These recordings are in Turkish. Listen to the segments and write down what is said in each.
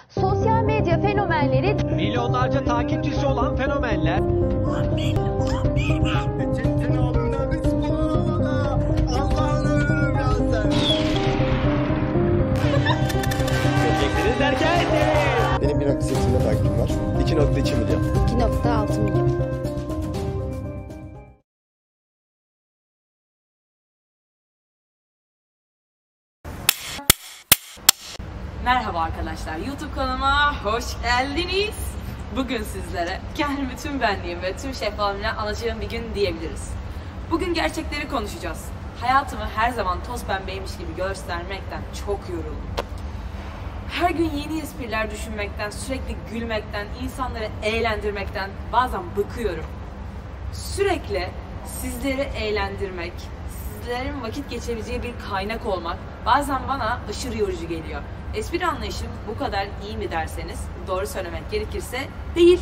Sosyal medya fenomenleri milyonlarca takipçisi olan fenomenler. Görecekleri derken Benim 1.8 milyon takipçim var. 2.2 milyon. 2.6 milyon. Merhaba arkadaşlar, YouTube kanalıma hoş geldiniz. Bugün sizlere kendimi tüm benliğim ve tüm şeffaflığımla anlatacağım bir gün diyebiliriz. Bugün gerçekleri konuşacağız. Hayatımı her zaman toz pembeymiş gibi göstermekten çok yoruldum. Her gün yeni espriler düşünmekten, sürekli gülmekten, insanları eğlendirmekten bazen bıkıyorum. Sürekli sizleri eğlendirmek, sizlerin vakit geçirebileceği bir kaynak olmak bazen bana aşırı yorucu geliyor. Espri anlayışım bu kadar iyi mi derseniz, doğru söylemek gerekirse değil.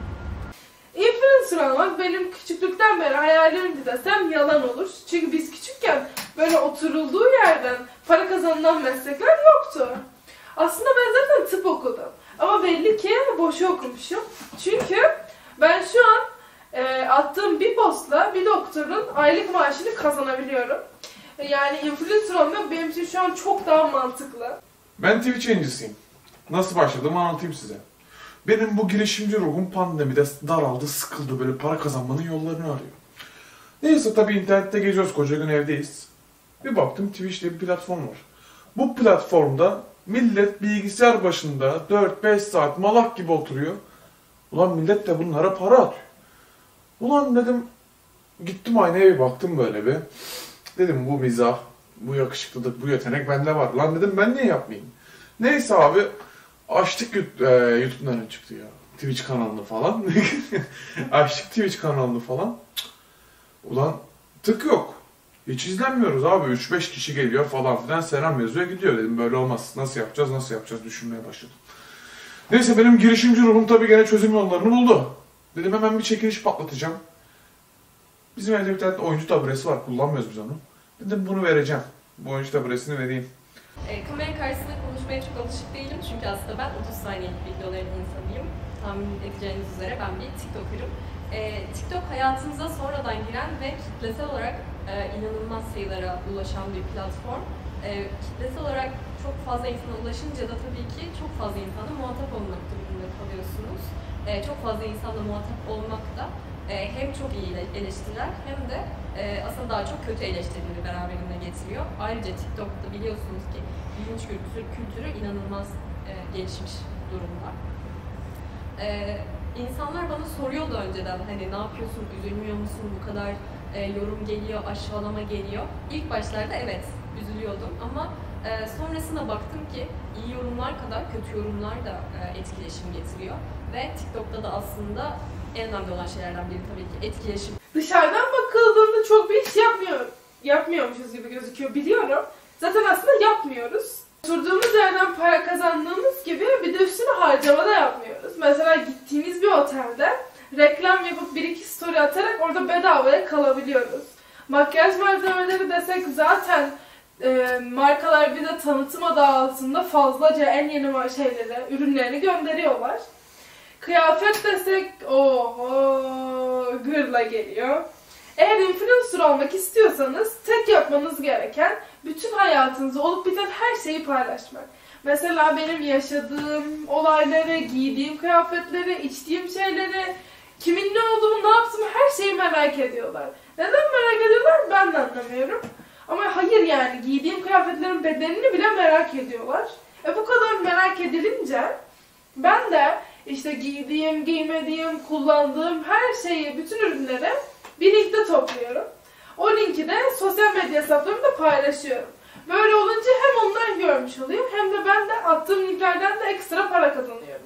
Influencer olmak benim küçüklükten beri hayalimdi desem yalan olur. Çünkü biz küçükken böyle oturulduğu yerden para kazanılan meslekler yoktu. Aslında ben zaten tıp okudum. Ama belli ki boşu okumuşum. Çünkü ben şu an attığım bir postla bir doktorun aylık maaşını kazanabiliyorum. Yani influencer olmak benim için şu an çok daha mantıklı. Ben Twitch yayıncısıyım. Nasıl başladığımı anlatayım size. Benim bu girişimci ruhum pandemide daraldı, sıkıldı, böyle para kazanmanın yollarını arıyor. Neyse tabii internette geziyoruz, koca gün evdeyiz. Bir baktım Twitch diye bir platform var. Bu platformda millet bilgisayar başında 4-5 saat malak gibi oturuyor. Ulan millet de bunlara para atıyor. Ulan dedim, gittim aynaya bir baktım böyle bir. Dedim bu mizah, bu yakışıklılık, bu yetenek bende var. Lan dedim ben niye yapmayayım? Neyse abi açtık YouTube'dan çıktı ya. Twitch kanalını falan. Açtık Twitch kanalını falan. Ulan tık yok. Hiç izlenmiyoruz abi. 3-5 kişi geliyor falan filan selam yazıyor gidiyor. Dedim böyle olmaz. Nasıl yapacağız düşünmeye başladım. Neyse benim girişimci ruhum tabii gene çözüm yollarını buldu. Dedim hemen bir çekiliş patlatacağım. Bizim evde bir tane oyuncu taburesi var. Kullanmıyoruz biz onu. Dedim bunu vereceğim. Bu oyuncu taburesini vereyim. Kamera karşısında konuşmaya çok alışık değilim çünkü aslında ben 30 saniyelik videoların insanıyım. Tahmin edeceğiniz üzere ben bir TikToker'ım. TikTok hayatımıza sonradan giren ve kitlesel olarak inanılmaz sayılara ulaşan bir platform. Kitlesel olarak çok fazla insana ulaşınca da tabii ki çok fazla insana muhatap olmak durumunda kalıyorsunuz. Çok fazla insanla muhatap olmak da hem çok iyi eleştiriler hem de aslında daha çok kötü eleştirileri beraberinde getiriyor. Ayrıca TikTok'ta biliyorsunuz ki bilinç kültürü inanılmaz gelişmiş durumda. İnsanlar bana soruyordu önceden hani ne yapıyorsun, üzülmüyor musun, bu kadar yorum geliyor, aşağılama geliyor. İlk başlarda evet üzülüyordum ama sonrasında baktım ki iyi yorumlar kadar kötü yorumlar da etkileşim getiriyor. Ve TikTok'ta da aslında en önemli olan şeylerden biri tabii ki etkileşim. Dışarıdan bakıldığında çok bir iş yapmıyormuşuz gibi gözüküyor biliyorum. Zaten aslında yapmıyoruz. Oturduğumuz yerden para kazandığımız gibi bir de üstüne harcama da yapmıyoruz. Mesela gittiğimiz bir otelde reklam yapıp 1-2 story atarak orada bedavaya kalabiliyoruz. Makyaj malzemeleri desek zaten markalar bize tanıtım adı altında fazlaca en yeni ürünlerini gönderiyorlar. Kıyafet desek oho gırla geliyor. Eğer influencer olmak istiyorsanız tek yapmanız gereken bütün hayatınızda olup biten her şeyi paylaşmak. Mesela benim yaşadığım olayları, giydiğim kıyafetleri, içtiğim şeyleri, kimin ne olduğumu, ne yaptığımı her şeyi merak ediyorlar. Neden merak ediyorlar ben de anlamıyorum. Ama hayır yani giydiğim kıyafetlerin bedenini bile merak ediyorlar. Bu kadar merak edilince ben de işte giydiğim, giymediğim, kullandığım her şeyi, bütün ürünleri bir linkte topluyorum. O linki de sosyal medya hesaplarımda paylaşıyorum. Böyle olunca hem onlar görmüş oluyor hem de ben de attığım linklerden de ekstra para kazanıyorum.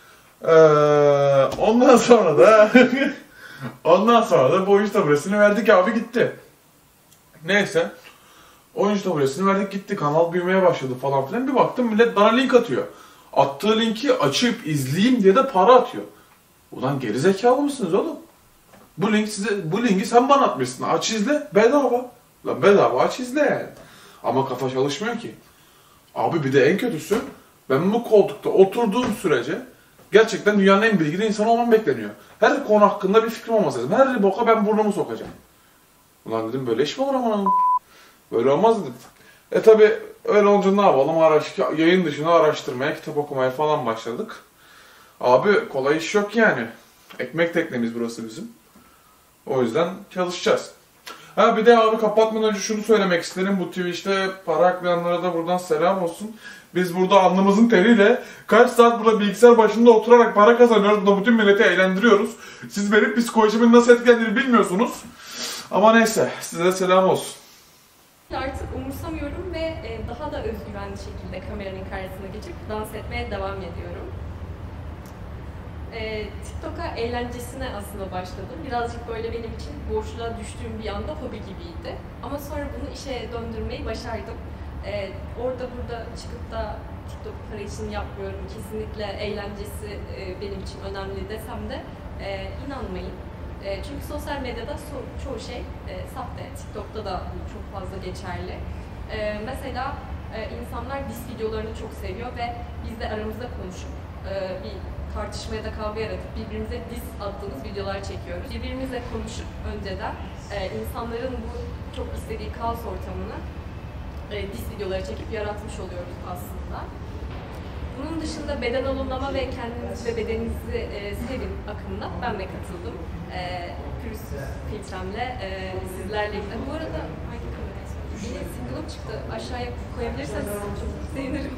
Ondan sonra da bu oyuncu taburesini verdik abi gitti. Neyse. Oyuncu taburesini verdik gitti. Kanal büyümeye başladı falan filan. Bir baktım millet bana link atıyor. Attığı linki açıp izleyeyim diye de para atıyor. Ulan gerizekalı mısınız oğlum? Bu linki sen bana atmışsın. Aç izle bedava. Lan bedava aç izle yani. Ama kafa çalışmıyor ki. Abi bir de en kötüsü Ben bu koltukta oturduğum sürece gerçekten dünyanın en bilgili insanı olmam bekleniyor. Her konu hakkında bir fikrim olması lazım. Her boka ben burnumu sokacağım. Ulan dedim böyle iş mi olur aman? Böyle olmaz dedim. Tabi öyle olunca ne yapalım? Yayın dışında araştırmaya, kitap okumaya falan başladık. Abi kolay iş yok yani. Ekmek teknemiz burası bizim. O yüzden çalışacağız. Ha bir de abi kapatmadan önce şunu söylemek isterim. Bu Twitch'te para aklayanlara da buradan selam olsun. Biz burada alnımızın teriyle kaç saat burada bilgisayar başında oturarak para kazanıyoruz. Burada bütün milleti eğlendiriyoruz. Siz benim psikolojimin nasıl etkilendiğini bilmiyorsunuz. Ama neyse size de selam olsun. Artık umursamıyorum ve daha da özgüvenli şekilde kameranın karşısına geçip dans etmeye devam ediyorum. TikTok'a eğlencesine aslında başladım. Birazcık böyle benim için boşluğa düştüğüm bir anda hobi gibiydi. Ama sonra bunu işe döndürmeyi başardım. Orada burada çıkıp da TikTok para için yapmıyorum. Kesinlikle eğlencesi benim için önemli desem de inanmayın. Çünkü sosyal medyada çoğu şey sahte. TikTok'ta da bu çok fazla geçerli. Mesela insanlar diss videolarını çok seviyor ve biz de aramızda konuşup bir tartışma ya da kavga yaratıp birbirimize diss attığımız videolar çekiyoruz. Birbirimizle konuşup önceden insanların bu çok istediği kaos ortamını diss videoları çekip yaratmış oluyoruz aslında. Bunun dışında beden olumlama ve kendinizi ve bedeninizi sevin akımına ben de katıldım. Pürüzsüz filtremle sizlerle ilgili. Bu arada hangi kamerayı söyleyeyim? Yine single'ım çıktı. Aşağıya koyabilirseniz çok sevinirim.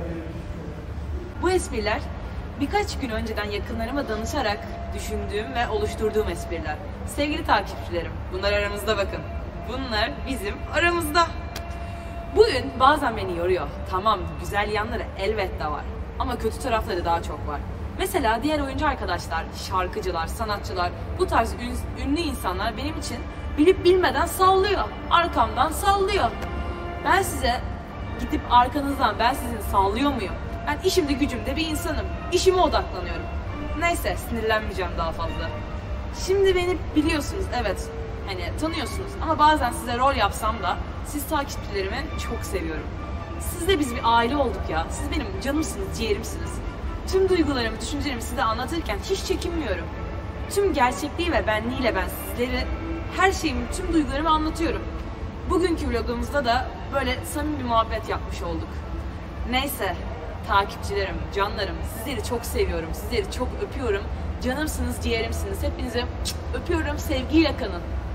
Bu espriler birkaç gün önceden yakınlarıma danışarak düşündüğüm ve oluşturduğum espriler. Sevgili takipçilerim, bunlar aramızda bakın. Bunlar bizim aramızda. Bugün bazen beni yoruyor. Tamam, güzel yanları elbette var. Ama kötü tarafları daha çok var. Mesela diğer oyuncu arkadaşlar, şarkıcılar, sanatçılar, bu tarz ünlü insanlar benim için bilip bilmeden sallıyor. Arkamdan sallıyor. Ben size gidip arkanızdan ben sizin sallıyor muyum? Ben işimde gücümde bir insanım. İşime odaklanıyorum. Neyse sinirlenmeyeceğim daha fazla. Şimdi beni biliyorsunuz, evet. Hani tanıyorsunuz ama bazen size rol yapsam da siz takipçilerimi çok seviyorum. Sizle biz bir aile olduk ya. Siz benim canımsınız, ciğerimsiniz. Tüm duygularımı, düşüncelerimi size anlatırken hiç çekinmiyorum. Tüm gerçekliği ve benliğiyle ben sizleri, her şeyimi, tüm duygularımı anlatıyorum. Bugünkü vlogumuzda da böyle samimi bir muhabbet yapmış olduk. Neyse, takipçilerim, canlarım, sizleri çok seviyorum, sizleri çok öpüyorum. Canımsınız, ciğerimsiniz. Hepinize öpüyorum, sevgiyle kalın.